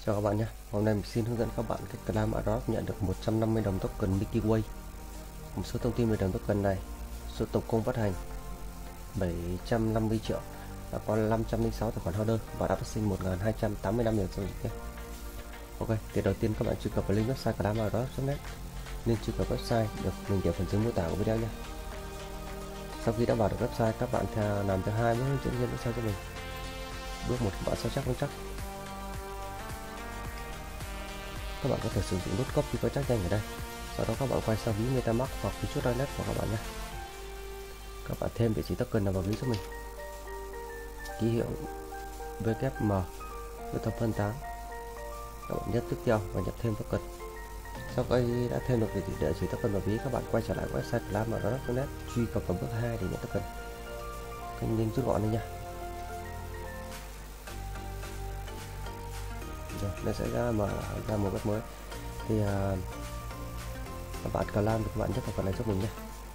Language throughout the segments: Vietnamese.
Chào các bạn nhé. Hôm nay mình xin hướng dẫn các bạn cách claim airdrop nhận được 150 đồng token Milky Way. Một số thông tin về đồng token này: số tổng cộng phát hành 750 triệu, đã có 506 tài khoản holder và đã phát sinh 1285 lần giao dịch nhé. Ok, thì đầu tiên các bạn truy cập vào link website claimairdrop.net. Nên truy cập website được mình để phần dưới mô tả của video nhé. Sau khi đã vào được website, các bạn làm theo hai bước hướng dẫn trên website cho mình. Bước 1, các bạn sao chép công chắc. Các bạn có thể sử dụng nút copy có chắc nhanh ở đây. Sau đó các bạn quay sang ví MetaMask hoặc ví chút Direct của các bạn nhé. Các bạn thêm địa chỉ token nào vào ví cho mình. Ký hiệu WM với tập phân tán. Các bạn nhấp tiếp theo và nhập thêm token. Sau khi đã thêm được địa chỉ token vào ví, các bạn quay trở lại website claimairdrop.net, truy cập vào bước 2 để nhận token. Kênh link rút gọn đây nha. Rồi, nó sẽ mở ra một web mới. Thì các bạn claim thì các bạn nhấp vào phần này giúp mình nhé.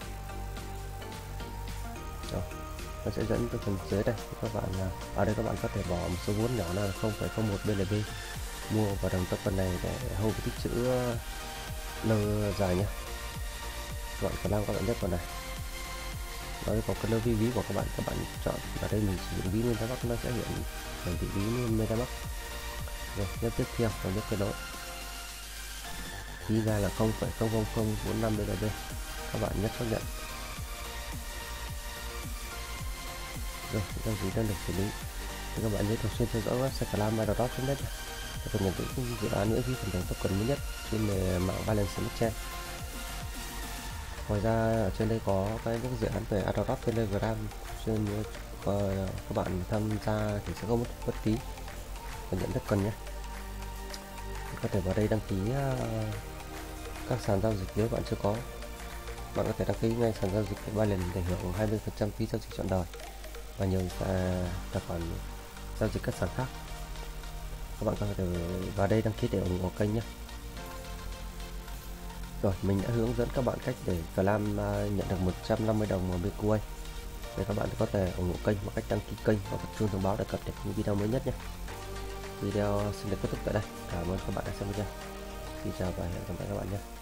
Rồi, nó sẽ dẫn tới phần dưới đây. Các bạn ở đây các bạn có thể bỏ một số vốn nhỏ là 0,01 BLB mua vào đồng token này để hold cái tích trữ lâu dài nhé. Các bạn claim, các bạn nhấp vào này. Rồi còn cái ví của các bạn chọn ở đây, mình sử dụng ví MetaMask, nó sẽ hiện hiển thị ví MetaMask. Rồi nhấp tiếp theo và nhấp kết nối. Ghi ra là 0,00045 BLB. Các bạn nhấp xác nhận. Rồi, đăng ký đang được xử lý. Thì các bạn nhớ thường xuyên theo dõi website claimairdrop.net để cập nhật những dự án miễn phí phần thưởng token mới nhất trên mạng Binance Smart Chain. Ngoài ra ở trên đây có những dự án về airdrop Telegram, trên các bạn tham gia thì sẽ không mất bất phí và nhận token nhé. Có thể vào đây đăng ký các sàn giao dịch nếu bạn chưa có. Bạn có thể đăng ký ngay sàn giao dịch Binance để hưởng 20% phí giao dịch trọn đời và nhiều tài khoản giao dịch các sàn khác. Các bạn có thể vào đây đăng ký để ủng hộ kênh nhé. Rồi, mình đã hướng dẫn các bạn cách để claim nhận được 150 đồng ở Milky Way. Để các bạn có thể ủng hộ kênh bằng cách đăng ký kênh và bật chuông thông báo để cập nhật những video mới nhất nhé. Video xin được kết thúc tại đây. Cảm ơn các bạn đã xem video. Xin chào và hẹn gặp lại các bạn nhé.